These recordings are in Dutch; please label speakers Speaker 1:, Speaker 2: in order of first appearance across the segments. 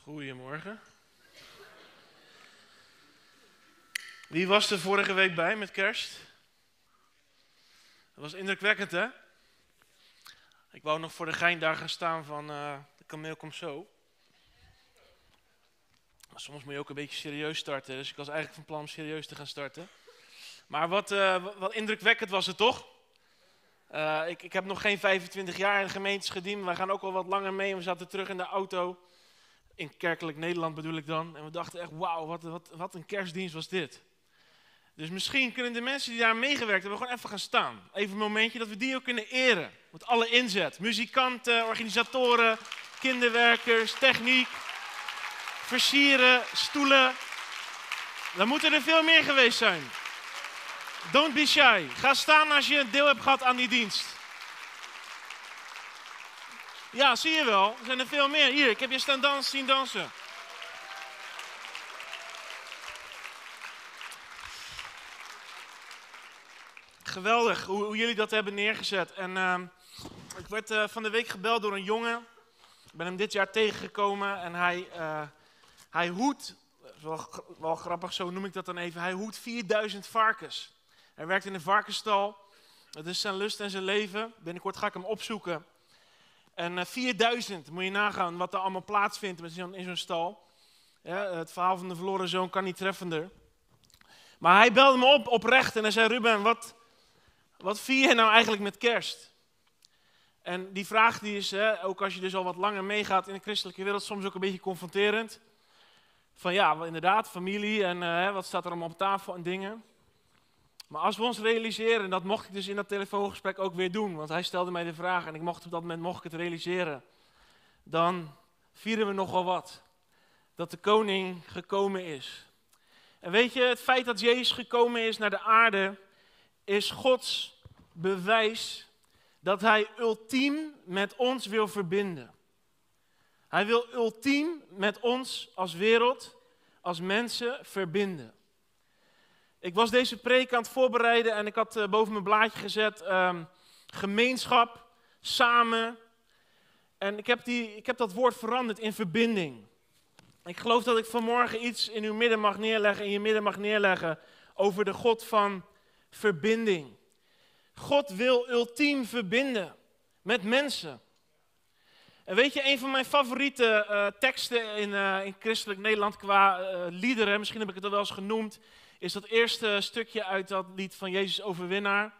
Speaker 1: Goedemorgen. Wie was er vorige week bij met kerst? Dat was indrukwekkend, hè? Ik wou nog voor de gein daar gaan staan van de kameel komt zo. Maar soms moet je ook een beetje serieus starten, dus ik was eigenlijk van plan om serieus te gaan starten. Maar wat indrukwekkend was het toch? Ik heb nog geen 25 jaar in de gemeentes gediend, wij gaan ook al wat langer mee. We zaten terug in de auto, in kerkelijk Nederland bedoel ik dan. En we dachten echt, wauw, wat een kerstdienst was dit. Dus misschien kunnen de mensen die daar meegewerkt hebben gewoon even gaan staan. Even een momentje dat we die ook kunnen eren. Met alle inzet. Muzikanten, organisatoren, kinderwerkers, techniek, versieren, stoelen. Dan moeten er veel meer geweest zijn. Don't be shy. Ga staan als je een deel hebt gehad aan die dienst. Ja, zie je wel. Er zijn er veel meer. Hier, ik heb je zien dansen. Geweldig hoe jullie dat hebben neergezet. En ik werd van de week gebeld door een jongen. Ik ben hem dit jaar tegengekomen en hij hoedt, wel grappig, zo noem ik dat dan even, hij hoedt 4000 varkens. Hij werkt in een varkensstal. Dat is zijn lust en zijn leven. Binnenkort ga ik hem opzoeken. En 4000, moet je nagaan wat er allemaal plaatsvindt in zo'n stal. Ja, het verhaal van de verloren zoon kan niet treffender. Maar hij belde me oprecht en hij zei, Ruben, wat vier je nou eigenlijk met kerst? En die vraag die is, ook als je dus al wat langer meegaat in de christelijke wereld, soms ook een beetje confronterend. Van ja, inderdaad, familie en wat staat er allemaal op tafel en dingen. Maar als we ons realiseren, en dat mocht ik dus in dat telefoongesprek ook weer doen, want hij stelde mij de vraag en op dat moment mocht ik het realiseren. Dan vieren we nogal wat. Dat de koning gekomen is. En weet je, het feit dat Jezus gekomen is naar de aarde, is Gods bewijs dat hij ultiem met ons wil verbinden. Hij wil ultiem met ons als wereld, als mensen verbinden. Ik was deze preek aan het voorbereiden en ik had boven mijn blaadje gezet gemeenschap, samen. En ik heb dat woord veranderd in verbinding. Ik geloof dat ik vanmorgen iets in uw midden mag neerleggen, in je midden mag neerleggen over de God van verbinding. God wil ultiem verbinden met mensen. En weet je, een van mijn favoriete teksten in christelijk Nederland qua liederen, misschien heb ik het al wel eens genoemd, is dat eerste stukje uit dat lied van Jezus Overwinnaar.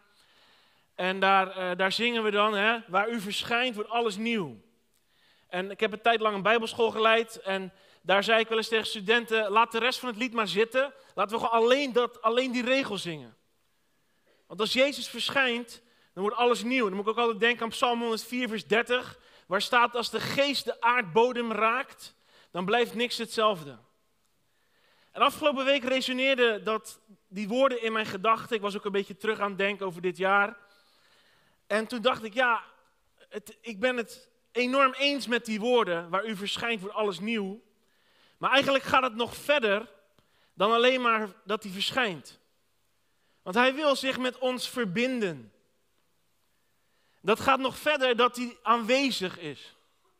Speaker 1: En daar zingen we dan, waar u verschijnt wordt alles nieuw. En ik heb een tijd lang een bijbelschool geleid en daar zei ik wel eens tegen studenten, laat de rest van het lied maar zitten. Laten we gewoon alleen die regel zingen. Want als Jezus verschijnt, dan wordt alles nieuw. Dan moet ik ook altijd denken aan Psalm 104 vers 30, waar staat als de geest de aardbodem raakt, dan blijft niks hetzelfde. En afgelopen week resoneerde die woorden in mijn gedachten. Ik was ook een beetje terug aan het denken over dit jaar. En toen dacht ik, ja, ik ben het enorm eens met die woorden, waar u verschijnt wordt alles nieuw. Maar eigenlijk gaat het nog verder dan alleen maar dat hij verschijnt. Want hij wil zich met ons verbinden. Dat gaat nog verder dat hij aanwezig is.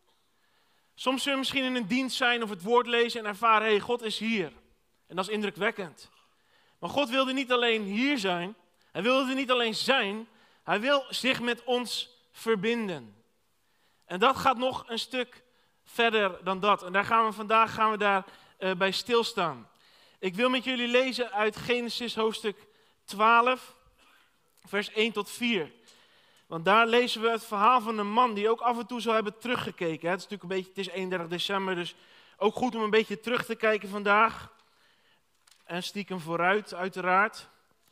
Speaker 1: Soms zullen we misschien in een dienst zijn of het woord lezen en ervaren, hey, God is hier. En dat is indrukwekkend. Maar God wilde niet alleen hier zijn, hij wilde niet alleen zijn, hij wil zich met ons verbinden. En dat gaat nog een stuk verder dan dat. En vandaag gaan we bij stilstaan. Ik wil met jullie lezen uit Genesis hoofdstuk 12, vers 1 tot 4. Want daar lezen we het verhaal van een man die ook af en toe zou hebben teruggekeken. Het is natuurlijk een beetje, het is 31 december, dus ook goed om een beetje terug te kijken vandaag. En stiekem vooruit, uiteraard.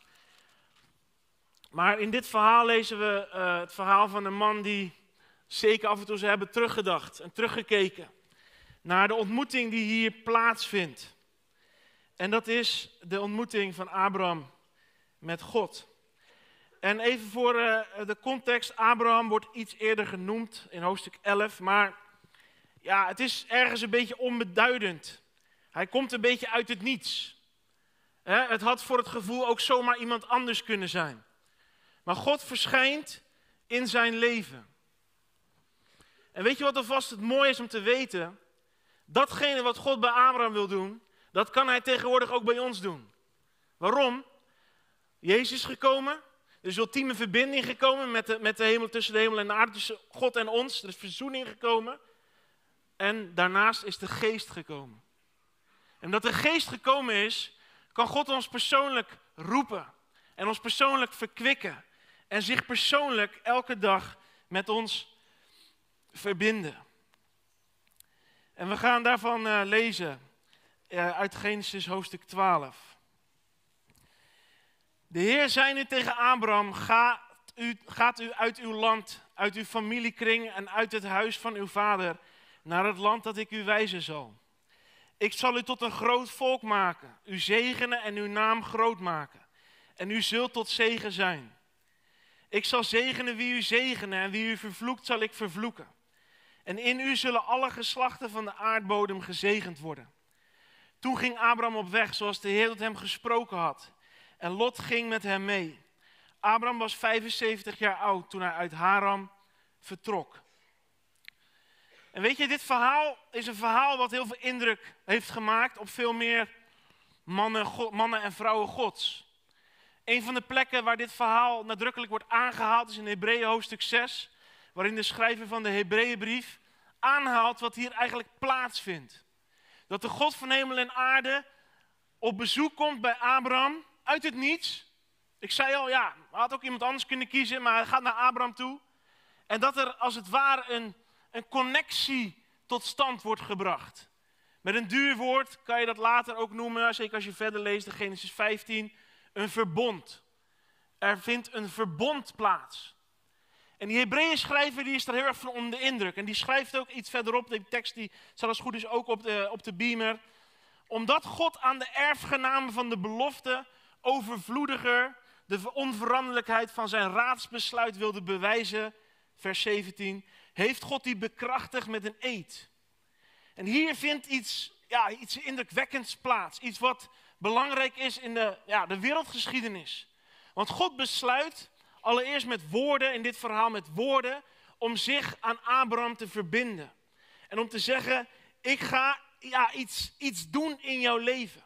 Speaker 1: Maar in dit verhaal lezen we het verhaal van een man die zeker af en toe zou hebben teruggedacht en teruggekeken naar de ontmoeting die hier plaatsvindt. En dat is de ontmoeting van Abraham met God. En even voor de context, Abraham wordt iets eerder genoemd in hoofdstuk 11, maar ja, het is ergens een beetje onbeduidend. Hij komt een beetje uit het niets. Het had voor het gevoel ook zomaar iemand anders kunnen zijn. Maar God verschijnt in zijn leven. En weet je wat alvast het mooie is om te weten? Datgene wat God bij Abraham wil doen, dat kan hij tegenwoordig ook bij ons doen. Waarom? Jezus is gekomen. Er is ultieme verbinding gekomen met de hemel, tussen de hemel en de aarde, tussen God en ons. Er is verzoening gekomen. En daarnaast is de geest gekomen. En omdat de geest gekomen is, kan God ons persoonlijk roepen. En ons persoonlijk verkwikken. En zich persoonlijk elke dag met ons verbinden. En we gaan daarvan lezen uit Genesis hoofdstuk 12. De Heer zei nu tegen Abraham, gaat u uit uw land, uit uw familiekring en uit het huis van uw vader, naar het land dat ik u wijzen zal. Ik zal u tot een groot volk maken, u zegenen en uw naam groot maken. En u zult tot zegen zijn. Ik zal zegenen wie u zegenen en wie u vervloekt zal ik vervloeken. En in u zullen alle geslachten van de aardbodem gezegend worden. Toen ging Abraham op weg zoals de Heer tot hem gesproken had. En Lot ging met hem mee. Abraham was 75 jaar oud toen hij uit Haran vertrok. En weet je, dit verhaal is een verhaal wat heel veel indruk heeft gemaakt op veel meer mannen en vrouwen Gods. Een van de plekken waar dit verhaal nadrukkelijk wordt aangehaald is in Hebreeën hoofdstuk 6. Waarin de schrijver van de Hebreeënbrief aanhaalt wat hier eigenlijk plaatsvindt. Dat de God van hemel en aarde op bezoek komt bij Abraham uit het niets. Ik zei al, ja, hij had ook iemand anders kunnen kiezen, maar hij gaat naar Abraham toe. En dat er als het ware een connectie tot stand wordt gebracht. Met een duur woord kan je dat later ook noemen, zeker als je verder leest in Genesis 15, een verbond. Er vindt een verbond plaats. En die Hebreeën schrijver die is daar heel erg van onder de indruk. En die schrijft ook iets verderop, die tekst die staat als goed is ook op de beamer. Omdat God aan de erfgenamen van de belofte overvloediger de onveranderlijkheid van zijn raadsbesluit wilde bewijzen, vers 17, heeft God die bekrachtigd met een eed. En hier vindt iets indrukwekkends plaats. Iets wat belangrijk is in de wereldgeschiedenis. Want God besluit allereerst met woorden, in dit verhaal met woorden, om zich aan Abraham te verbinden. En om te zeggen, ik ga iets doen in jouw leven.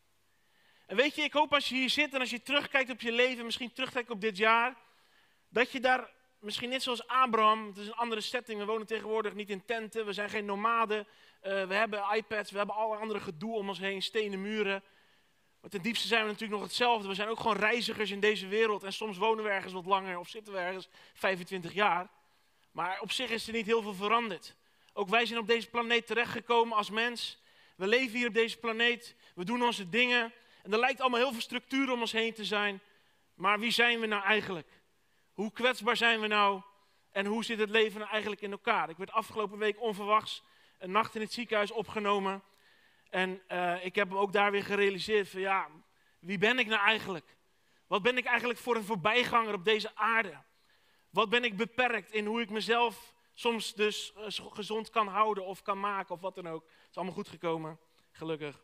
Speaker 1: En weet je, ik hoop als je hier zit en als je terugkijkt op je leven, misschien terugkijkt op dit jaar, dat je daar misschien net zoals Abraham, het is een andere setting, we wonen tegenwoordig niet in tenten, we zijn geen nomaden, we hebben iPads, we hebben alle andere gedoe om ons heen, stenen muren. Maar ten diepste zijn we natuurlijk nog hetzelfde, we zijn ook gewoon reizigers in deze wereld en soms wonen we ergens wat langer of zitten we ergens 25 jaar. Maar op zich is er niet heel veel veranderd. Ook wij zijn op deze planeet terechtgekomen als mens. We leven hier op deze planeet, we doen onze dingen. En er lijkt allemaal heel veel structuur om ons heen te zijn. Maar wie zijn we nou eigenlijk? Hoe kwetsbaar zijn we nou? En hoe zit het leven nou eigenlijk in elkaar? Ik werd afgelopen week onverwachts een nacht in het ziekenhuis opgenomen. En ik heb ook daar weer gerealiseerd van ja, wie ben ik nou eigenlijk? Wat ben ik eigenlijk voor een voorbijganger op deze aarde? Wat ben ik beperkt in hoe ik mezelf soms dus gezond kan houden of kan maken of wat dan ook. Het is allemaal goed gekomen, gelukkig.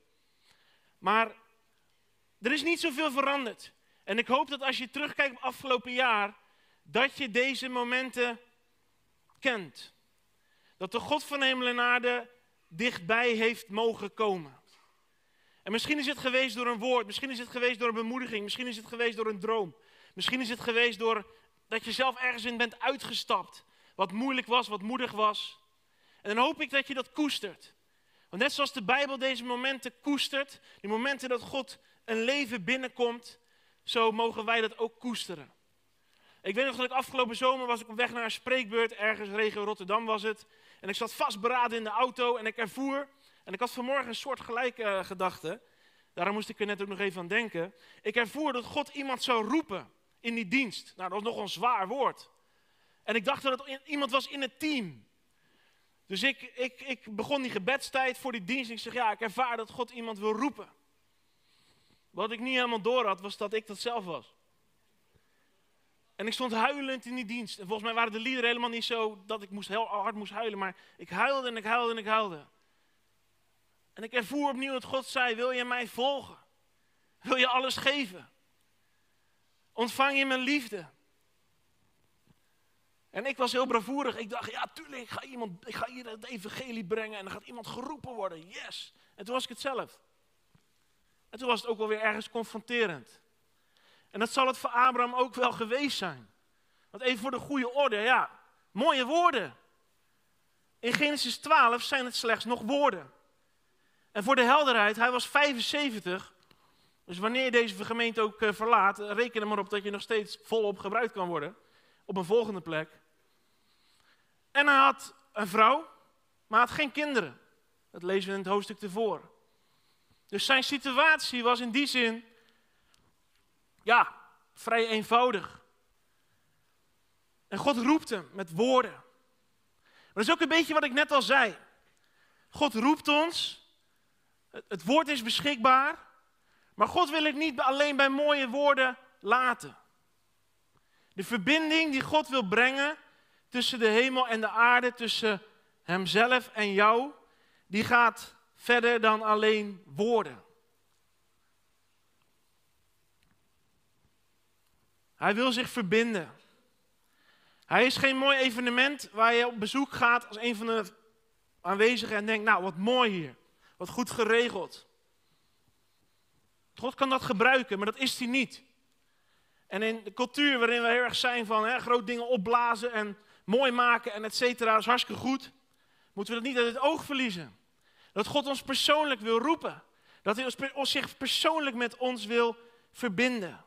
Speaker 1: Maar er is niet zoveel veranderd. En ik hoop dat als je terugkijkt op afgelopen jaar, dat je deze momenten kent. Dat de God van hemel en aarde dichtbij heeft mogen komen. En misschien is het geweest door een woord, misschien is het geweest door een bemoediging, misschien is het geweest door een droom. Misschien is het geweest door dat je zelf ergens in bent uitgestapt. Wat moeilijk was, wat moedig was. En dan hoop ik dat je dat koestert. Want net zoals de Bijbel deze momenten koestert, die momenten dat God een leven binnenkomt, zo mogen wij dat ook koesteren. Ik weet nog dat ik afgelopen zomer was ik op weg naar een spreekbeurt, ergens regio Rotterdam was het. En ik zat vastberaden in de auto en ik ervoer, en ik had vanmorgen een soort gelijke gedachte, daarom moest ik er net ook nog even aan denken. Ik ervoer dat God iemand zou roepen in die dienst. Nou, dat was nog een zwaar woord. En ik dacht dat het iemand was in het team. Dus ik begon die gebedstijd voor die dienst en ik zeg ja, ik ervaar dat God iemand wil roepen. Wat ik niet helemaal door had, was dat ik dat zelf was. En ik stond huilend in die dienst. En volgens mij waren de liederen helemaal niet zo dat ik heel hard moest huilen. Maar ik huilde en ik huilde en ik huilde. En ik ervoer opnieuw dat God zei, wil je mij volgen? Wil je alles geven? Ontvang je mijn liefde? En ik was heel bravoerig. Ik dacht, ja tuurlijk, ik ga hier het evangelie brengen en dan gaat iemand geroepen worden. Yes! En toen was ik het zelf. En toen was het ook wel weer ergens confronterend. En dat zal het voor Abraham ook wel geweest zijn. Want even voor de goede orde, ja, mooie woorden. In Genesis 12 zijn het slechts nog woorden. En voor de helderheid, hij was 75. Dus wanneer je deze gemeente ook verlaat, reken er maar op dat je nog steeds volop gebruikt kan worden. Op een volgende plek. En hij had een vrouw, maar had geen kinderen. Dat lezen we in het hoofdstuk ervoor. Dus zijn situatie was in die zin, ja, vrij eenvoudig. En God roept hem met woorden. Maar dat is ook een beetje wat ik net al zei. God roept ons, het woord is beschikbaar, maar God wil het niet alleen bij mooie woorden laten. De verbinding die God wil brengen tussen de hemel en de aarde, tussen hemzelf en jou, die gaat verder dan alleen woorden. Hij wil zich verbinden. Hij is geen mooi evenement waar je op bezoek gaat als een van de aanwezigen en denkt, nou wat mooi hier, wat goed geregeld. God kan dat gebruiken, maar dat is hij niet. En in de cultuur waarin we heel erg zijn van groot dingen opblazen en mooi maken en et cetera, is hartstikke goed, moeten we dat niet uit het oog verliezen. Dat God ons persoonlijk wil roepen. Dat hij zich persoonlijk met ons wil verbinden.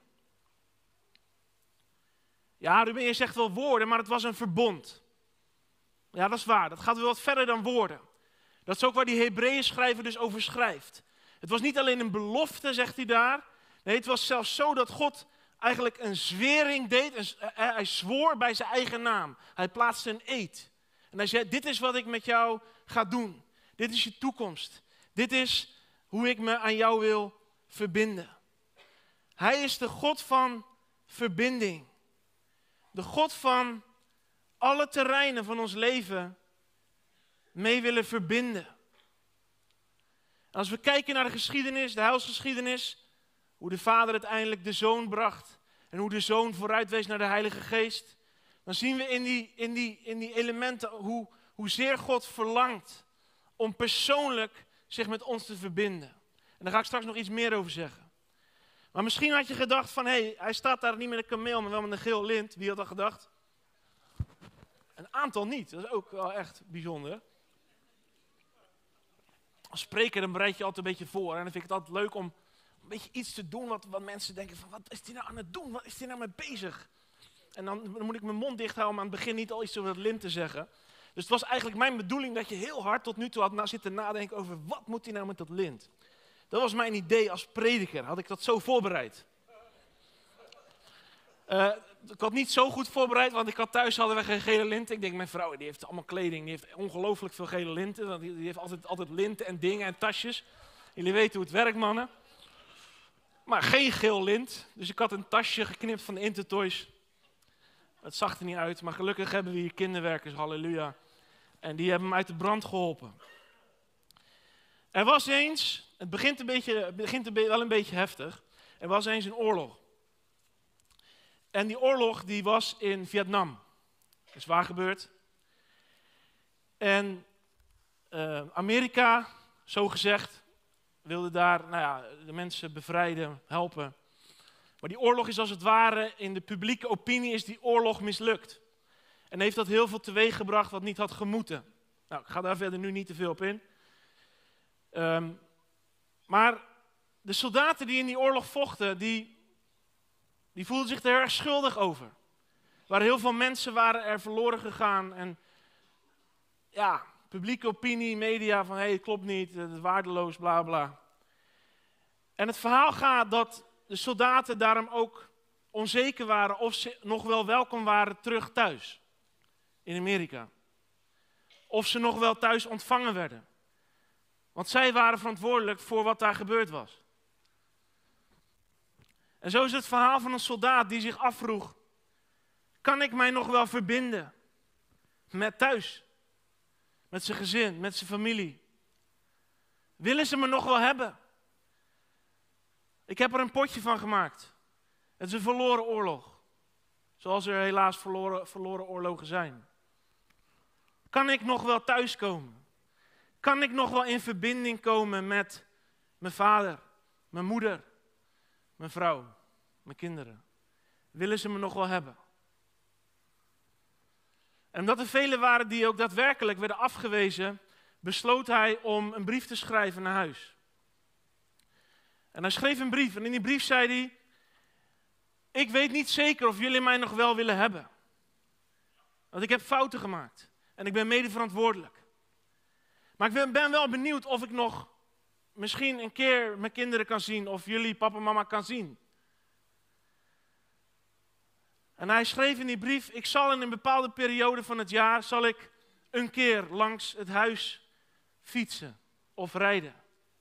Speaker 1: Ja, Ruben, je zegt wel woorden, maar het was een verbond. Ja, dat is waar. Dat gaat wel wat verder dan woorden. Dat is ook waar die Hebreeën schrijver dus over schrijft. Het was niet alleen een belofte, zegt hij daar. Nee, het was zelfs zo dat God eigenlijk een zwering deed. Hij zwoer bij zijn eigen naam. Hij plaatste een eed. En hij zei, dit is wat ik met jou ga doen. Dit is je toekomst. Dit is hoe ik me aan jou wil verbinden. Hij is de God van verbinding. De God van alle terreinen van ons leven mee willen verbinden. En als we kijken naar de geschiedenis, de heilsgeschiedenis, hoe de Vader uiteindelijk de Zoon bracht en hoe de Zoon vooruitwees naar de Heilige Geest, dan zien we in die elementen hoezeer God verlangt om persoonlijk zich met ons te verbinden. En daar ga ik straks nog iets meer over zeggen. Maar misschien had je gedacht van, hij staat daar niet met een kameel, maar wel met een geel lint. Wie had dat gedacht? Een aantal niet, dat is ook wel echt bijzonder. Als spreker dan bereid je altijd een beetje voor. En dan vind ik het altijd leuk om een beetje iets te doen wat mensen denken van, wat is die nou aan het doen? Wat is die nou mee bezig? En dan moet ik mijn mond dicht houden om aan het begin niet al iets over het lint te zeggen. Dus het was eigenlijk mijn bedoeling dat je heel hard tot nu toe had zitten nadenken over, wat moet hij nou met dat lint? Dat was mijn idee als prediker. Had ik dat zo voorbereid. Ik had niet zo goed voorbereid, want thuis hadden we geen gele linten. Ik denk, mijn vrouw die heeft allemaal kleding, die heeft ongelooflijk veel gele linten. Want die heeft altijd linten en dingen en tasjes. Jullie weten hoe het werkt, mannen. Maar geen geel lint. Dus ik had een tasje geknipt van de Intertoys. Het zag er niet uit, maar gelukkig hebben we hier kinderwerkers, halleluja. En die hebben me uit de brand geholpen. Er was eens, het begint wel een beetje heftig. Er was eens een oorlog. En die oorlog die was in Vietnam. Dat is waar gebeurd. En Amerika, zo gezegd, wilde daar de mensen bevrijden, helpen. Maar die oorlog is als het ware, in de publieke opinie is die oorlog mislukt. En heeft dat heel veel teweeggebracht wat niet had gemoeten. Nou, ik ga daar verder nu niet te veel op in. Maar de soldaten die in die oorlog vochten, die voelden zich er heel erg schuldig over. Er waren heel veel mensen waren er verloren gegaan. En ja, publieke opinie, media van het klopt niet, het is waardeloos, bla bla. En het verhaal gaat dat de soldaten daarom ook onzeker waren of ze nog wel welkom waren terug thuis. In Amerika. Of ze nog wel thuis ontvangen werden. Want zij waren verantwoordelijk voor wat daar gebeurd was. En zo is het verhaal van een soldaat die zich afvroeg, kan ik mij nog wel verbinden met thuis? Met zijn gezin, met zijn familie? Willen ze me nog wel hebben? Ik heb er een potje van gemaakt. Het is een verloren oorlog. Zoals er helaas verloren oorlogen zijn. Kan ik nog wel thuiskomen? Kan ik nog wel in verbinding komen met mijn vader, mijn moeder, mijn vrouw, mijn kinderen? Willen ze me nog wel hebben? En omdat er velen waren die ook daadwerkelijk werden afgewezen, besloot hij om een brief te schrijven naar huis. En hij schreef een brief en in die brief zei hij: ik weet niet zeker of jullie mij nog wel willen hebben. Want ik heb fouten gemaakt en ik ben mede verantwoordelijk. Maar ik ben wel benieuwd of ik nog misschien een keer mijn kinderen kan zien of jullie papa en mama kan zien. En hij schreef in die brief: ik zal in een bepaalde periode van het jaar zal ik een keer langs het huis fietsen of rijden.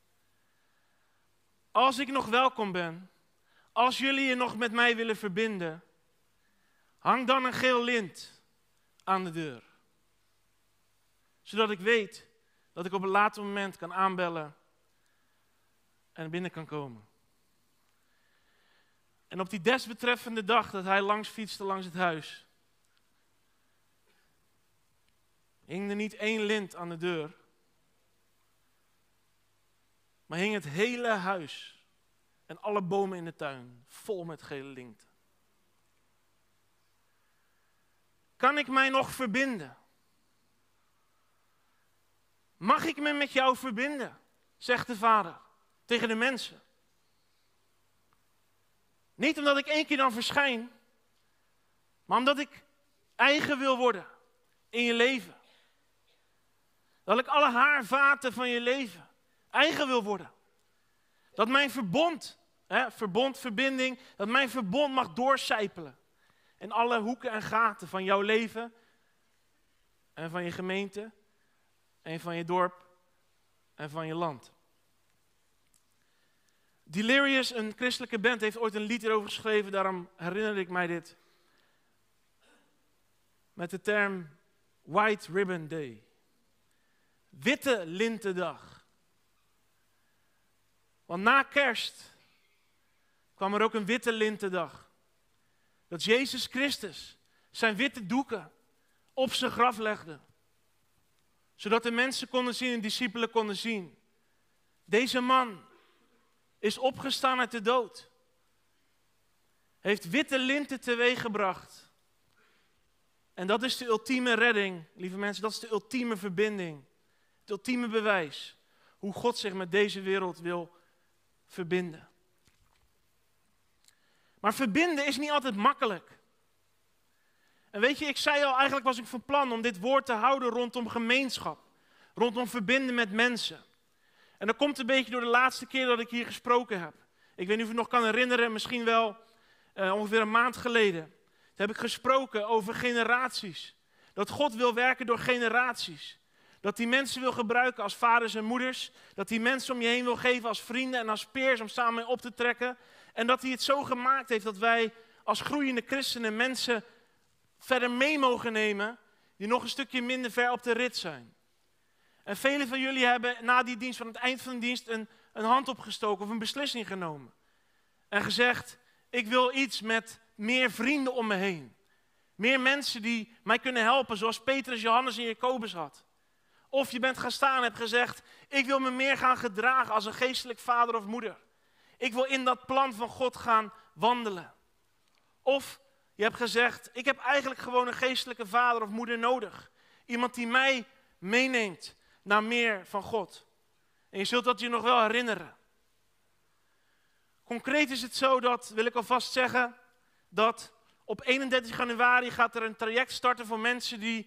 Speaker 1: Als ik nog welkom ben, als jullie je nog met mij willen verbinden, hang dan een geel lint aan de deur. Zodat ik weet dat ik op een later moment kan aanbellen en binnen kan komen. En op die desbetreffende dag dat hij langs fietste langs het huis, hing er niet één lint aan de deur, maar hing het hele huis en alle bomen in de tuin vol met gele linten. Kan ik mij nog verbinden? Mag ik me met jou verbinden? Zegt de vader tegen de mensen. Niet omdat ik 1 keer dan verschijn, maar omdat ik eigen wil worden in je leven. Dat ik alle haarvaten van je leven eigen wil worden. Dat mijn verbinding, dat mijn verbond mag doorcijpelen. In alle hoeken en gaten van jouw leven en van je gemeente en van je dorp en van je land. Delirious, een christelijke band, heeft ooit een lied erover geschreven, daarom herinner ik mij dit. Met de term White Ribbon Day. Witte lintendag. Want na kerst kwam er ook een witte lintendag. Dat Jezus Christus zijn witte doeken op zijn graf legde. Zodat de mensen konden zien en discipelen konden zien. Deze man is opgestaan uit de dood. Heeft witte linten teweeggebracht. En dat is de ultieme redding, lieve mensen. Dat is de ultieme verbinding. Het ultieme bewijs. Hoe God zich met deze wereld wil verbinden. Maar verbinden is niet altijd makkelijk. En weet je, ik zei al, eigenlijk was ik van plan om dit woord te houden rondom gemeenschap. Rondom verbinden met mensen. En dat komt een beetje door de laatste keer dat ik hier gesproken heb. Ik weet niet of je het nog kan herinneren, misschien wel ongeveer een maand geleden. Toen heb ik gesproken over generaties. Dat God wil werken door generaties. Dat hij mensen wil gebruiken als vaders en moeders. Dat hij mensen om je heen wil geven als vrienden en als peers om samen mee op te trekken. En dat hij het zo gemaakt heeft dat wij als groeiende christenen mensen verder mee mogen nemen die nog een stukje minder ver op de rit zijn. En velen van jullie hebben na die dienst, van het eind van de dienst, een hand opgestoken of een beslissing genomen. En gezegd, ik wil iets met meer vrienden om me heen. Meer mensen die mij kunnen helpen, zoals Petrus, Johannes en Jacobus had. Of je bent gaan staan en hebt gezegd, ik wil me meer gaan gedragen als een geestelijk vader of moeder. Ik wil in dat plan van God gaan wandelen. Of je hebt gezegd, ik heb eigenlijk gewoon een geestelijke vader of moeder nodig. Iemand die mij meeneemt naar meer van God. En je zult dat je nog wel herinneren. Concreet is het zo dat, wil ik alvast zeggen, dat op 31 januari gaat er een traject starten voor mensen die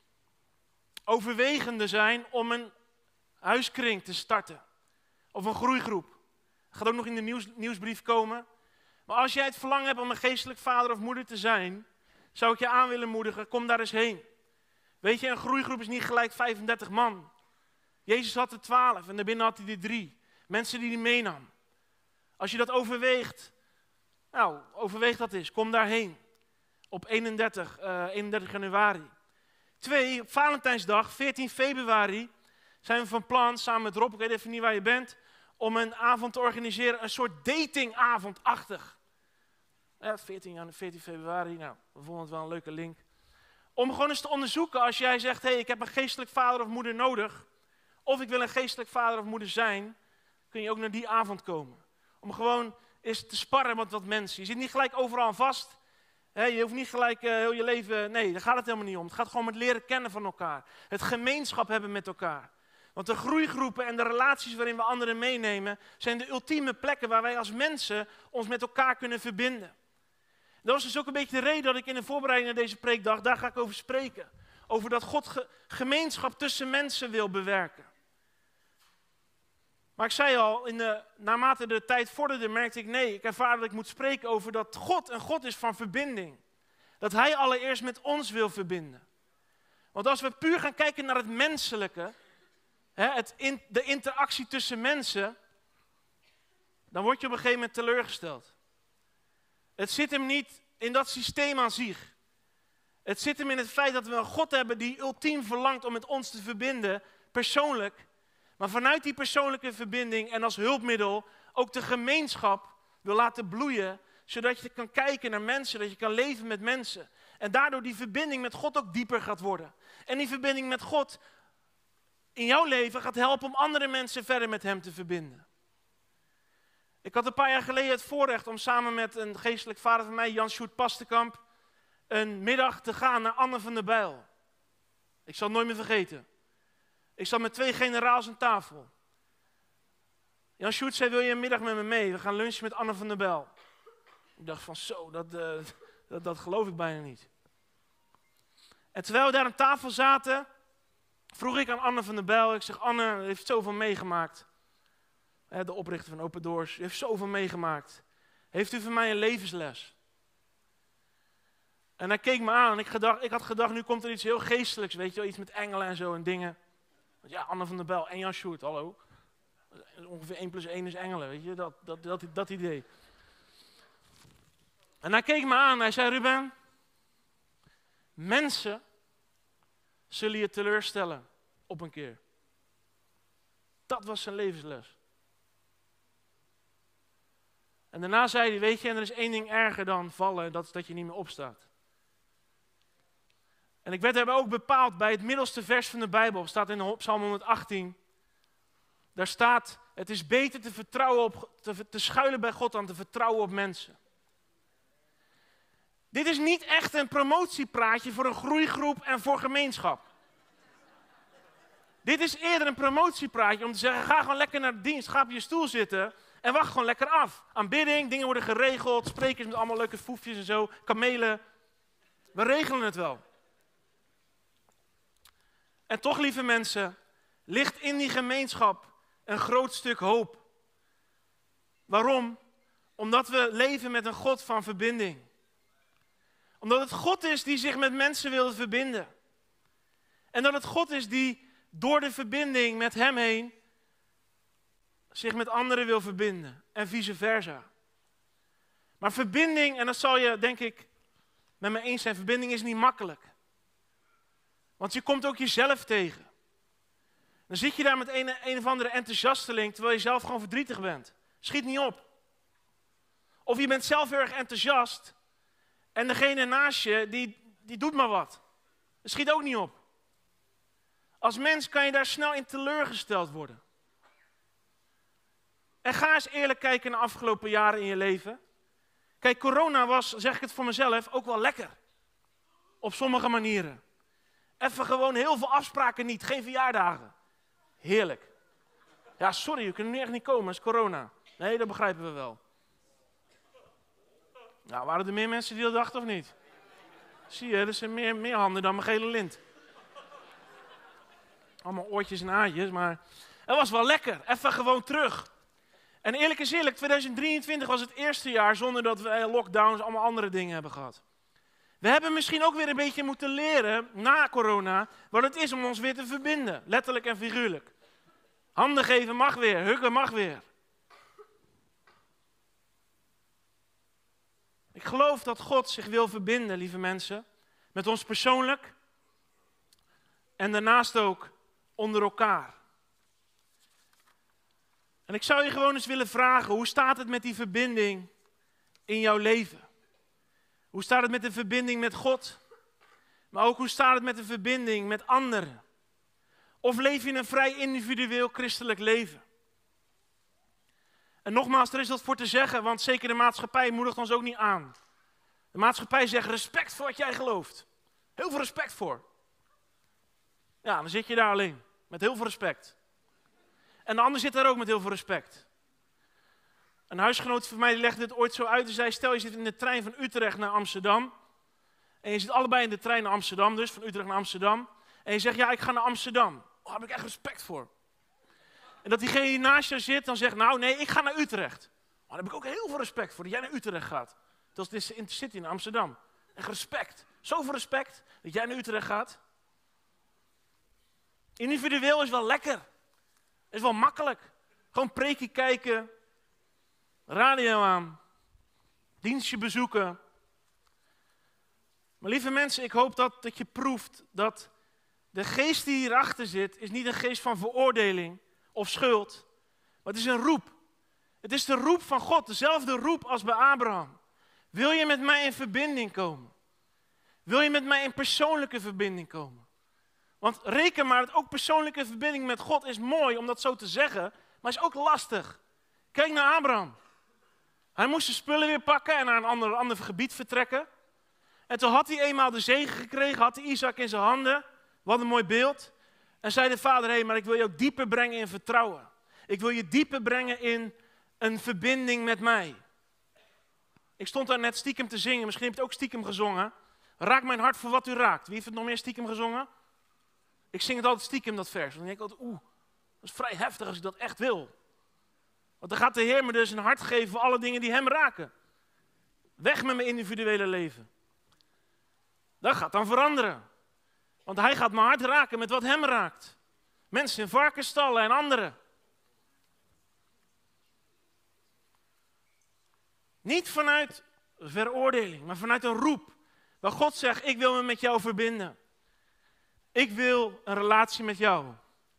Speaker 1: overwegende zijn om een huiskring te starten. Of een groeigroep. Dat gaat ook nog in de nieuwsbrief komen. Maar als jij het verlangen hebt om een geestelijk vader of moeder te zijn, zou ik je aan willen moedigen, kom daar eens heen. Weet je, een groeigroep is niet gelijk 35 man. Jezus had er 12 en daarbinnen had hij er 3. Mensen die hij meenam. Als je dat overweegt, nou, overweeg dat eens. Kom daarheen. Op 31 januari. 2, op Valentijnsdag, 14 februari, zijn we van plan, samen met Rob, ik weet even niet waar je bent, om een avond te organiseren, een soort datingavondachtig. Ja, 14 februari, nou, we vonden het wel een leuke link. Om gewoon eens te onderzoeken als jij zegt, ik heb een geestelijk vader of moeder nodig. Of ik wil een geestelijk vader of moeder zijn. Kun je ook naar die avond komen. Om gewoon eens te sparren met wat mensen. Je zit niet gelijk overal aan vast. Je hoeft niet gelijk heel je leven, nee, daar gaat het helemaal niet om. Het gaat gewoon om het leren kennen van elkaar. Het gemeenschap hebben met elkaar. Want de groeigroepen en de relaties waarin we anderen meenemen, zijn de ultieme plekken waar wij als mensen ons met elkaar kunnen verbinden. Dat was dus ook een beetje de reden dat ik in de voorbereiding naar deze preek dacht, daar ga ik over spreken. Over dat God gemeenschap tussen mensen wil bewerken. Maar ik zei al, naarmate de tijd vorderde, merkte ik, ik ervaar dat ik moet spreken over dat God een God is van verbinding. Dat Hij allereerst met ons wil verbinden. Want als we puur gaan kijken naar het menselijke, de interactie tussen mensen, dan word je op een gegeven moment teleurgesteld. Het zit hem niet in dat systeem aan zich. Het zit hem in het feit dat we een God hebben die ultiem verlangt om met ons te verbinden, persoonlijk. Maar vanuit die persoonlijke verbinding en als hulpmiddel ook de gemeenschap wil laten bloeien, zodat je kan kijken naar mensen, dat je kan leven met mensen. En daardoor die verbinding met God ook dieper gaat worden. En die verbinding met God in jouw leven gaat helpen om andere mensen verder met Hem te verbinden. Ik had een paar jaar geleden het voorrecht om samen met een geestelijk vader van mij, Jan Sjoerd Pastekamp, een middag te gaan naar Anne van der Bijl. Ik zal het nooit meer vergeten. Ik zat met 2 generaals aan tafel. Jan Sjoerd zei, wil je een middag met me mee? We gaan lunchen met Anne van der Bijl. Ik dacht van zo, dat geloof ik bijna niet. En terwijl we daar aan tafel zaten, vroeg ik aan Anne van der Bijl. Ik zeg, Anne heeft zoveel meegemaakt. De oprichter van Open Doors. U heeft zoveel meegemaakt. Heeft u voor mij een levensles? En hij keek me aan en ik had gedacht, nu komt er iets heel geestelijks, weet je wel, iets met engelen en zo en dingen. Want ja, Anne van der Bijl en Jan Sjoerd, hallo. Ongeveer 1 + 1 is engelen, weet je, dat idee. En hij keek me aan en hij zei, Ruben, mensen zullen je teleurstellen op een keer. Dat was zijn levensles. En daarna zei hij, weet je, en er is 1 ding erger dan vallen, dat is dat je niet meer opstaat. En ik werd daarbij ook bepaald bij het middelste vers van de Bijbel, staat in Psalm 118. Daar staat, het is beter te schuilen bij God dan te vertrouwen op mensen. Dit is niet echt een promotiepraatje voor een groeigroep en voor gemeenschap. Dit is eerder een promotiepraatje om te zeggen, ga gewoon lekker naar de dienst, ga op je stoel zitten en wacht gewoon lekker af. Aanbidding, dingen worden geregeld, sprekers met allemaal leuke foefjes en zo, kamelen. We regelen het wel. En toch, lieve mensen, ligt in die gemeenschap een groot stuk hoop. Waarom? Omdat we leven met een God van verbinding. Omdat het God is die zich met mensen wil verbinden. En dat het God is die door de verbinding met Hem heen zich met anderen wil verbinden. En vice versa. Maar verbinding, en dat zal je denk ik met me eens zijn, verbinding is niet makkelijk. Want je komt ook jezelf tegen. Dan zit je daar met een of andere enthousiasteling, terwijl je zelf gewoon verdrietig bent. Schiet niet op. Of je bent zelf heel erg enthousiast en degene naast je, die doet maar wat. Dat schiet ook niet op. Als mens kan je daar snel in teleurgesteld worden. En ga eens eerlijk kijken naar de afgelopen jaren in je leven. Kijk, corona was, zeg ik het voor mezelf, ook wel lekker. Op sommige manieren. Even gewoon heel veel afspraken niet, geen verjaardagen. Heerlijk. Ja, sorry, we kunnen nu echt niet komen, het is corona. Nee, dat begrijpen we wel. Nou, waren er meer mensen die dat dachten of niet? Zie je, er zijn meer handen dan mijn gele lint. Allemaal oortjes en aardjes, maar het was wel lekker. Even gewoon terug. En eerlijk is eerlijk, 2023 was het eerste jaar zonder dat we lockdowns, allemaal andere dingen hebben gehad. We hebben misschien ook weer een beetje moeten leren, na corona, wat het is om ons weer te verbinden. Letterlijk en figuurlijk. Handen geven mag weer, huggen mag weer. Ik geloof dat God zich wil verbinden, lieve mensen, met ons persoonlijk en daarnaast ook onder elkaar. En ik zou je gewoon eens willen vragen, hoe staat het met die verbinding in jouw leven? Hoe staat het met de verbinding met God? Maar ook hoe staat het met de verbinding met anderen? Of leef je een vrij individueel christelijk leven? En nogmaals, er is wat voor te zeggen, want zeker de maatschappij moedigt ons ook niet aan. De maatschappij zegt respect voor wat jij gelooft. Heel veel respect voor. Ja, dan zit je daar alleen, met heel veel respect. En de ander zit daar ook met heel veel respect. Een huisgenoot van mij die legde dit ooit zo uit. Hij zei, stel je zit in de trein van Utrecht naar Amsterdam. En je zit allebei in de trein naar Amsterdam, dus van Utrecht naar Amsterdam. En je zegt, ja, ik ga naar Amsterdam. Oh, daar heb ik echt respect voor. En dat diegene die naast je zit dan zegt, nou nee, ik ga naar Utrecht. Oh, daar heb ik ook heel veel respect voor, dat jij naar Utrecht gaat. Dat is de Intercity in Amsterdam. Echt respect. Zoveel respect dat jij naar Utrecht gaat. Individueel is wel lekker. Is wel makkelijk. Gewoon preekje kijken. Radio aan. Dienstje bezoeken. Maar lieve mensen, ik hoop dat je proeft dat de geest die hierachter zit, is niet een geest van veroordeling of schuld. Maar het is een roep. Het is de roep van God, dezelfde roep als bij Abraham. Wil je met mij in verbinding komen? Wil je met mij in persoonlijke verbinding komen? Want reken maar dat ook persoonlijke verbinding met God is mooi om dat zo te zeggen, maar is ook lastig. Kijk naar Abraham. Hij moest zijn spullen weer pakken en naar een ander gebied vertrekken. En toen had hij eenmaal de zegen gekregen, had hij Isaac in zijn handen. Wat een mooi beeld. En zei de vader, hé, maar ik wil je ook dieper brengen in vertrouwen. Ik wil je dieper brengen in een verbinding met mij. Ik stond daar net stiekem te zingen, misschien heb je het ook stiekem gezongen. Raak mijn hart voor wat u raakt. Wie heeft het nog meer stiekem gezongen? Ik zing het altijd stiekem, dat vers. Dan denk ik altijd, dat is vrij heftig als ik dat echt wil. Want dan gaat de Heer me dus een hart geven voor alle dingen die hem raken. Weg met mijn individuele leven. Dat gaat dan veranderen. Want hij gaat mijn hart raken met wat hem raakt. Mensen in varkensstallen en anderen. Niet vanuit veroordeling, maar vanuit een roep. Waar God zegt, ik wil me met jou verbinden. Ik wil een relatie met jou.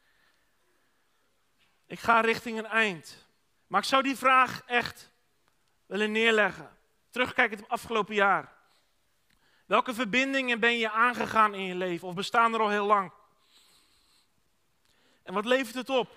Speaker 1: Ik ga richting een eind. Maar ik zou die vraag echt willen neerleggen. Terugkijkend op het afgelopen jaar. Welke verbindingen ben je aangegaan in je leven? Of bestaan er al heel lang? En wat levert het op?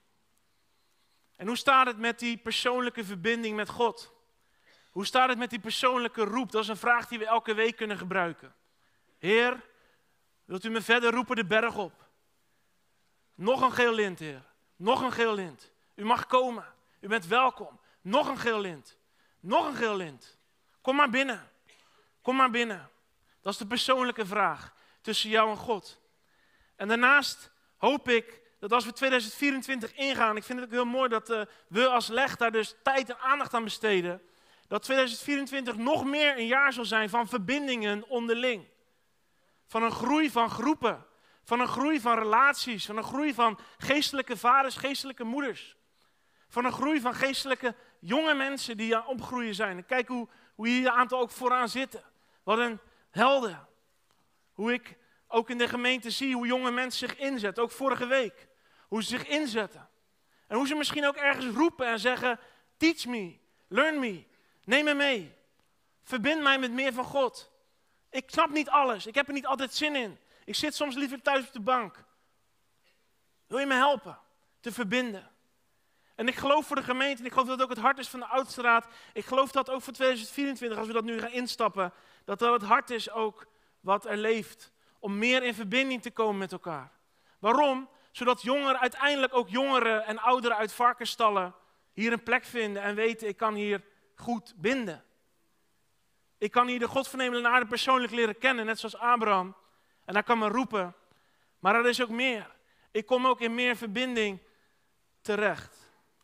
Speaker 1: En hoe staat het met die persoonlijke verbinding met God? Hoe staat het met die persoonlijke roep? Dat is een vraag die we elke week kunnen gebruiken. Heer, wilt u me verder roepen de berg op? Nog een geel lint, Heer. Nog een geel lint. U mag komen. U bent welkom. Nog een geel lint. Nog een geel lint. Kom maar binnen. Kom maar binnen. Dat is de persoonlijke vraag tussen jou en God. En daarnaast hoop ik dat als we 2024 ingaan, ik vind het ook heel mooi dat we als LEG daar dus tijd en aandacht aan besteden, dat 2024 nog meer een jaar zal zijn van verbindingen onderling. Van een groei van groepen, van een groei van relaties, van een groei van geestelijke vaders, geestelijke moeders. Van een groei van geestelijke jonge mensen die aan het opgroeien zijn. En kijk hoe hier een aantal ook vooraan zitten. Wat een helden. Hoe ik ook in de gemeente zie hoe jonge mensen zich inzetten. Ook vorige week. Hoe ze zich inzetten. En hoe ze misschien ook ergens roepen en zeggen, teach me, learn me, neem me mee. Verbind mij met meer van God. Ik snap niet alles. Ik heb er niet altijd zin in. Ik zit soms liever thuis op de bank. Wil je me helpen te verbinden? En ik geloof voor de gemeente, en ik geloof dat het ook het hart is van de oudste raad. Ik geloof dat ook voor 2024, als we dat nu gaan instappen, dat dat het hart is ook wat er leeft. Om meer in verbinding te komen met elkaar. Waarom? Zodat jongeren, uiteindelijk ook jongeren en ouderen uit varkensstallen hier een plek vinden en weten, ik kan hier goed binden. Ik kan hier de Godvernemende aarde persoonlijk leren kennen, net zoals Abraham. En hij kan me roepen, maar er is ook meer. Ik kom ook in meer verbinding terecht.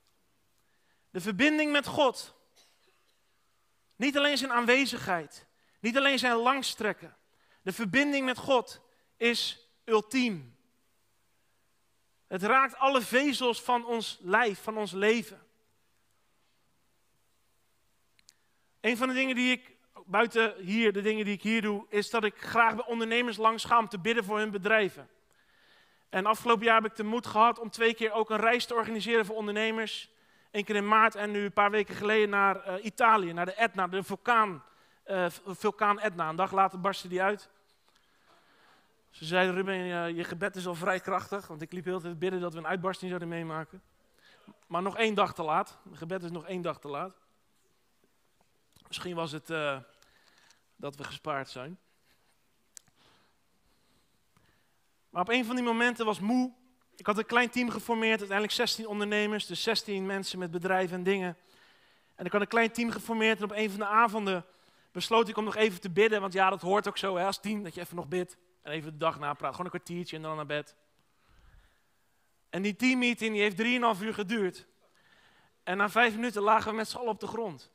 Speaker 1: De verbinding met God. Niet alleen zijn aanwezigheid. Niet alleen zijn langstrekken. De verbinding met God is ultiem. Het raakt alle vezels van ons lijf, van ons leven. Een van de dingen die ik, buiten hier, de dingen die ik hier doe, is dat ik graag bij ondernemers langs ga om te bidden voor hun bedrijven. En afgelopen jaar heb ik de moed gehad om 2 keer ook een reis te organiseren voor ondernemers. 1 keer in maart en nu een paar weken geleden naar Italië, naar de Etna, de vulkaan vulkaan Etna. Een dag later barstte die uit. Ze zeiden, Ruben, je gebed is al vrij krachtig. Want ik liep heel de tijd bidden dat we een uitbarsting zouden meemaken. Maar nog 1 dag te laat. Het gebed is nog 1 dag te laat. Misschien was het dat we gespaard zijn. Maar op een van die momenten was moe. Ik had een klein team geformeerd. Uiteindelijk 16 ondernemers. Dus 16 mensen met bedrijven en dingen. En ik had een klein team geformeerd. En op een van de avonden besloot ik om nog even te bidden. Want ja, dat hoort ook zo hè, als team. Dat je even nog bidt. En even de dag napraat. Gewoon een kwartiertje en dan naar bed. En die teammeeting die heeft 3,5 uur geduurd. En na 5 minuten lagen we met z'n allen op de grond.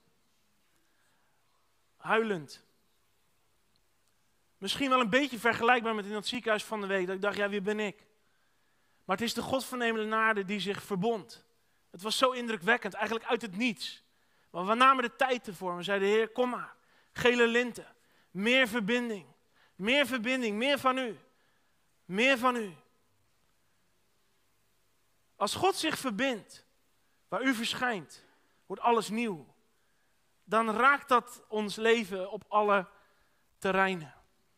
Speaker 1: Huilend. Misschien wel een beetje vergelijkbaar met in dat ziekenhuis van de week. Dat ik dacht, ja, wie ben ik? Maar het is de God van hemel en aarde die zich verbond. Het was zo indrukwekkend, eigenlijk uit het niets. Maar we namen de tijd ervoor. We zeiden, Heer, kom maar. Gele linten. Meer verbinding. Meer verbinding. Meer van u. Meer van u. Als God zich verbindt, waar u verschijnt, wordt alles nieuw. Dan raakt dat ons leven op alle terreinen.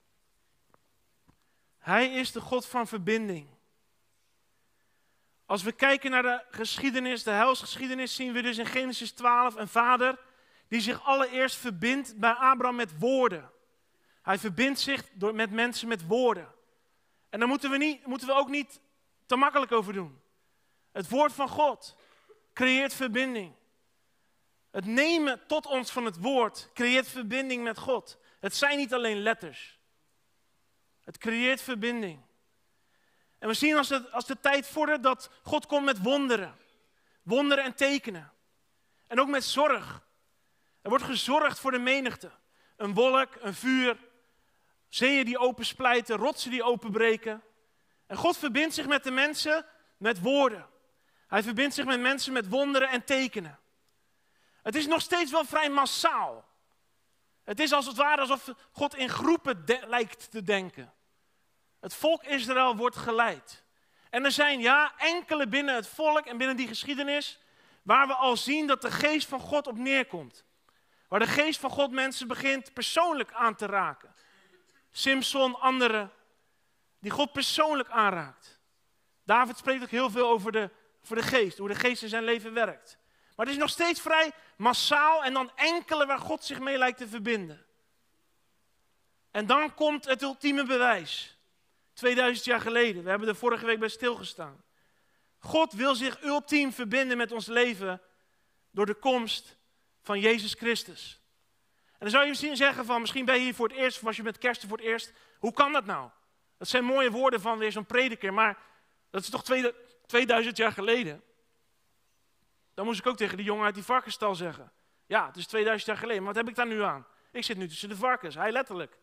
Speaker 1: Hij is de God van verbinding. Als we kijken naar de geschiedenis, de heilsgeschiedenis, zien we dus in Genesis 12 een vader die zich allereerst verbindt bij Abraham met woorden. Hij verbindt zich met mensen met woorden. En daar moeten we ook niet te makkelijk over doen. Het woord van God creëert verbinding. Het nemen tot ons van het woord creëert verbinding met God. Het zijn niet alleen letters. Het creëert verbinding. En we zien als de tijd vordert dat God komt met wonderen. Wonderen en tekenen. En ook met zorg. Er wordt gezorgd voor de menigte. Een wolk, een vuur, zeeën die opensplijten, rotsen die openbreken. En God verbindt zich met de mensen met woorden. Hij verbindt zich met mensen met wonderen en tekenen. Het is nog steeds wel vrij massaal. Het is als het ware alsof God in groepen lijkt te denken. Het volk Israël wordt geleid. En er zijn enkele binnen het volk en binnen die geschiedenis waar we al zien dat de geest van God op neerkomt. Waar de geest van God mensen begint persoonlijk aan te raken. Simson, anderen, die God persoonlijk aanraakt. David spreekt ook heel veel over de geest, hoe de geest in zijn leven werkt. Maar het is nog steeds vrij massaal en dan enkele waar God zich mee lijkt te verbinden. En dan komt het ultieme bewijs. 2000 jaar geleden, we hebben er vorige week bij stilgestaan. God wil zich ultiem verbinden met ons leven door de komst van Jezus Christus. En dan zou je misschien zeggen van, misschien ben je hier voor het eerst, of was je met kerst voor het eerst. Hoe kan dat nou? Dat zijn mooie woorden van weer zo'n prediker, maar dat is toch 2000 jaar geleden. Dan moest ik ook tegen die jongen uit die varkensstal zeggen. Ja, het is 2000 jaar geleden, maar wat heb ik daar nu aan? Ik zit nu tussen de varkens, hij letterlijk.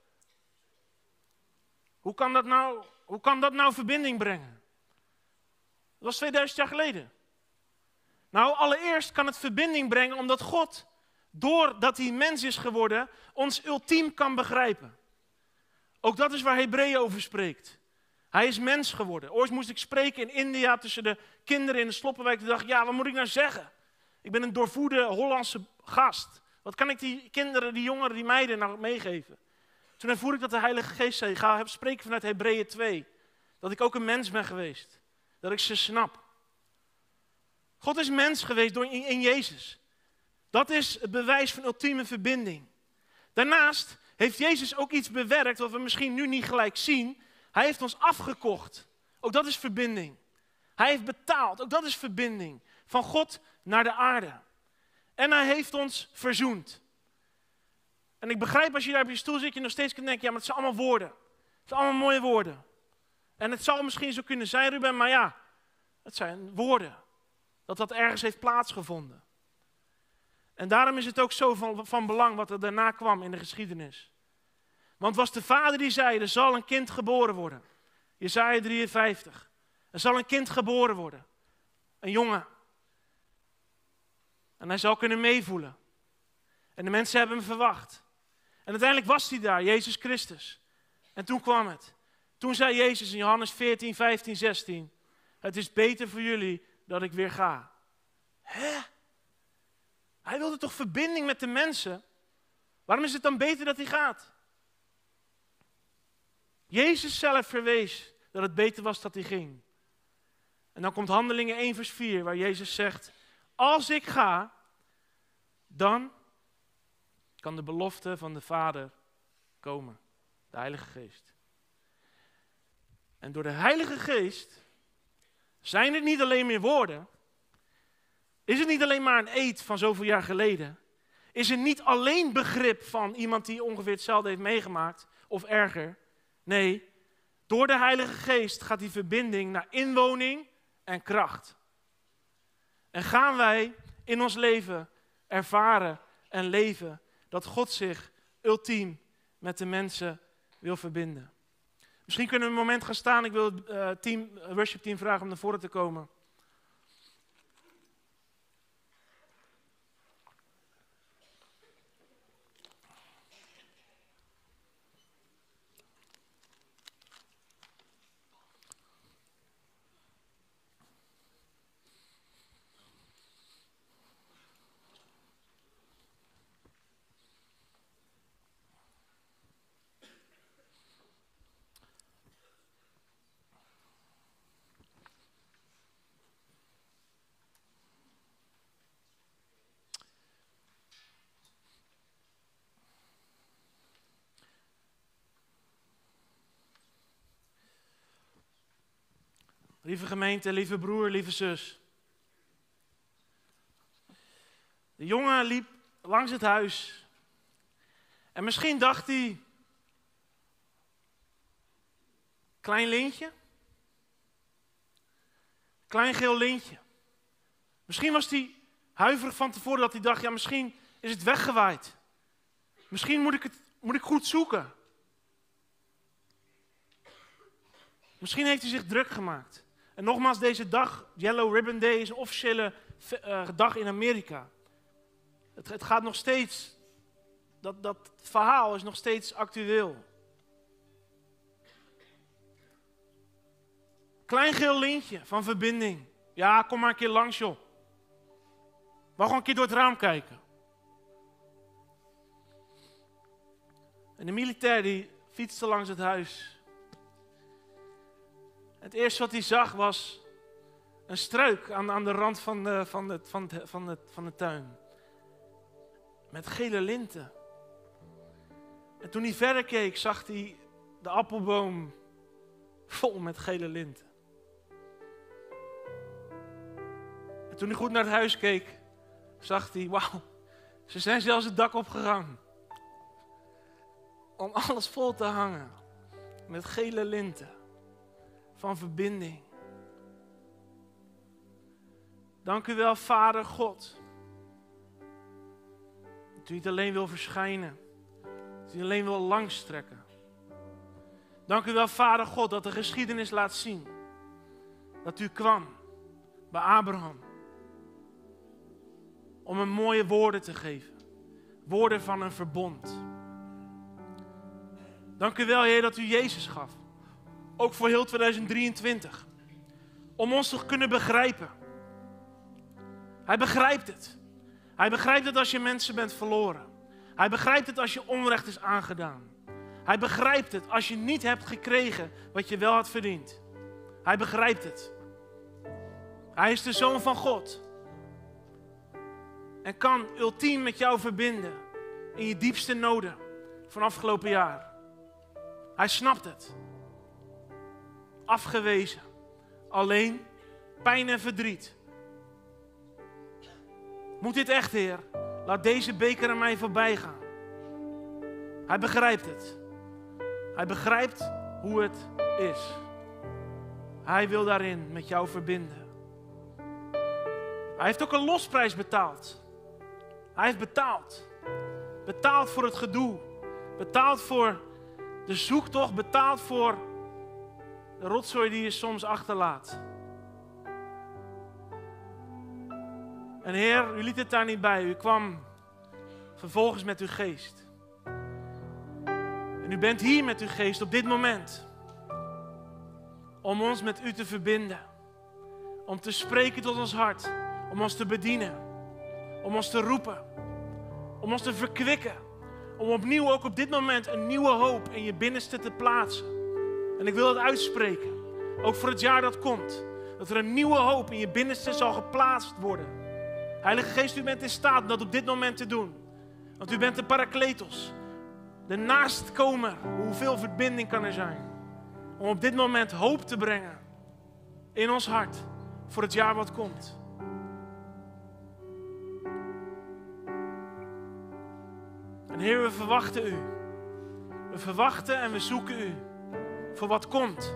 Speaker 1: Hoe kan dat nou verbinding brengen? Dat was 2000 jaar geleden. Nou, allereerst kan het verbinding brengen omdat God, doordat hij mens is geworden, ons ultiem kan begrijpen. Ook dat is waar Hebreeën over spreekt. Hij is mens geworden. Ooit moest ik spreken in India tussen de kinderen in de Sloppenwijk. Ik dacht, wat moet ik nou zeggen? Ik ben een doorvoede Hollandse gast. Wat kan ik die kinderen, die jongeren, die meiden nou meegeven? Toen ervoer ik dat de Heilige Geest zei, ga spreken vanuit Hebreeën 2. Dat ik ook een mens ben geweest. Dat ik ze snap. God is mens geweest in Jezus. Dat is het bewijs van ultieme verbinding. Daarnaast heeft Jezus ook iets bewerkt wat we misschien nu niet gelijk zien. Hij heeft ons afgekocht. Ook dat is verbinding. Hij heeft betaald. Ook dat is verbinding. Van God naar de aarde. En hij heeft ons verzoend. En ik begrijp als je daar op je stoel zit, je nog steeds kunt denken, maar het zijn allemaal woorden. Het zijn allemaal mooie woorden. En het zal misschien zo kunnen zijn, Ruben, maar het zijn woorden. Dat ergens heeft plaatsgevonden. En daarom is het ook zo van belang wat er daarna kwam in de geschiedenis. Want was de vader die zei, er zal een kind geboren worden. Jesaja 53. Er zal een kind geboren worden. Een jongen. En hij zal kunnen meevoelen. En de mensen hebben hem verwacht. En uiteindelijk was hij daar, Jezus Christus. En toen kwam het. Toen zei Jezus in Johannes 14, 15, 16. Het is beter voor jullie dat ik weer ga. Hè? Hij wilde toch verbinding met de mensen? Waarom is het dan beter dat hij gaat? Jezus zelf verwees dat het beter was dat hij ging. En dan komt Handelingen 1 vers 4, waar Jezus zegt, als ik ga, dan kan de belofte van de Vader komen, de Heilige Geest. En door de Heilige Geest zijn het niet alleen meer woorden, is het niet alleen maar een eed van zoveel jaar geleden, is het niet alleen begrip van iemand die ongeveer hetzelfde heeft meegemaakt, of erger. Nee, door de Heilige Geest gaat die verbinding naar inwoning en kracht. En gaan wij in ons leven ervaren en leven dat God zich ultiem met de mensen wil verbinden. Misschien kunnen we een moment gaan staan. Ik wil het worship team vragen om naar voren te komen. Lieve gemeente, lieve broer, lieve zus. De jongen liep langs het huis. En misschien dacht hij, klein lintje. Klein geel lintje. Misschien was hij huiverig van tevoren dat hij dacht, ja misschien is het weggewaaid. Misschien moet ik goed zoeken. Misschien heeft hij zich druk gemaakt. En nogmaals, deze dag, Yellow Ribbon Day, is een officiële dag in Amerika. Het gaat nog steeds, dat verhaal is nog steeds actueel. Klein geel lintje van verbinding. Ja, kom maar een keer langs joh. Wou gewoon een keer door het raam kijken. En de militair die fietste langs het huis. Het eerste wat hij zag was een struik aan de rand van de tuin. Met gele linten. En toen hij verder keek, zag hij de appelboom vol met gele linten. En toen hij goed naar het huis keek, zag hij, wauw, ze zijn zelfs het dak opgegaan. Om alles vol te hangen met gele linten. Van verbinding. Dank u wel, Vader God. Dat u niet alleen wil verschijnen. Dat u niet alleen wil langstrekken. Dank u wel, Vader God, dat de geschiedenis laat zien. Dat u kwam bij Abraham. Om hem mooie woorden te geven. Woorden van een verbond. Dank u wel, Heer, dat u Jezus gaf. Ook voor heel 2023. Om ons te kunnen begrijpen. Hij begrijpt het. Hij begrijpt het als je mensen bent verloren. Hij begrijpt het als je onrecht is aangedaan. Hij begrijpt het als je niet hebt gekregen wat je wel had verdiend. Hij begrijpt het. Hij is de Zoon van God. En kan ultiem met jou verbinden. In je diepste noden van afgelopen jaar. Hij snapt het. Afgewezen. Alleen pijn en verdriet. Moet dit echt, Heer? Laat deze beker aan mij voorbij gaan. Hij begrijpt het. Hij begrijpt hoe het is. Hij wil daarin met jou verbinden. Hij heeft ook een losprijs betaald. Hij heeft betaald. Betaald voor het gedoe. Betaald voor de zoektocht. Betaald voor de rotzooi die je soms achterlaat. En Heer, u liet het daar niet bij. U kwam vervolgens met uw geest. En u bent hier met uw geest op dit moment. Om ons met u te verbinden. Om te spreken tot ons hart. Om ons te bedienen. Om ons te roepen. Om ons te verkwikken. Om opnieuw ook op dit moment een nieuwe hoop in je binnenste te plaatsen. En ik wil het uitspreken. Ook voor het jaar dat komt. Dat er een nieuwe hoop in je binnenste zal geplaatst worden. Heilige Geest, u bent in staat om dat op dit moment te doen. Want u bent de Parakletos. De naastkomer. Hoeveel verbinding kan er zijn? Om op dit moment hoop te brengen. In ons hart. Voor het jaar wat komt. En Heer, we verwachten u. We verwachten en we zoeken u. Voor wat komt.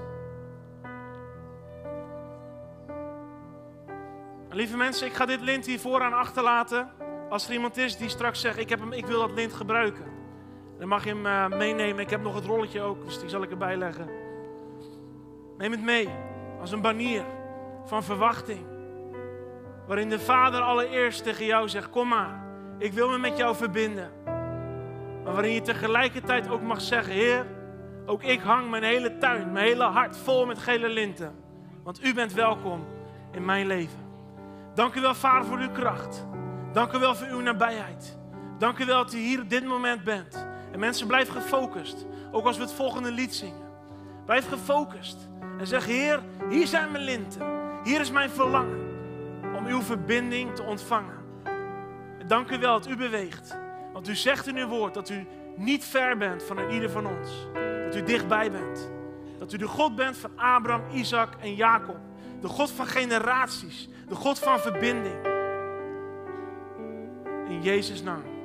Speaker 1: En lieve mensen, ik ga dit lint hier vooraan achterlaten. Als er iemand is die straks zegt, ik wil dat lint gebruiken. Dan mag je hem meenemen. Ik heb nog het rolletje ook, dus die zal ik erbij leggen. Neem het mee. Als een banier van verwachting. Waarin de Vader allereerst tegen jou zegt, kom maar. Ik wil me met jou verbinden. Maar waarin je tegelijkertijd ook mag zeggen, Heer, ook ik hang mijn hele tuin, mijn hele hart vol met gele linten. Want u bent welkom in mijn leven. Dank u wel, Vader, voor uw kracht. Dank u wel voor uw nabijheid. Dank u wel dat u hier op dit moment bent. En mensen, blijf gefocust. Ook als we het volgende lied zingen. Blijf gefocust. En zeg, Heer, hier zijn mijn linten. Hier is mijn verlangen om uw verbinding te ontvangen. En dank u wel dat u beweegt. Want u zegt in uw woord dat u niet ver bent van ieder van ons. Dat u dichtbij bent. Dat u de God bent van Abraham, Isaac en Jacob. De God van generaties. De God van verbinding. In Jezus' naam.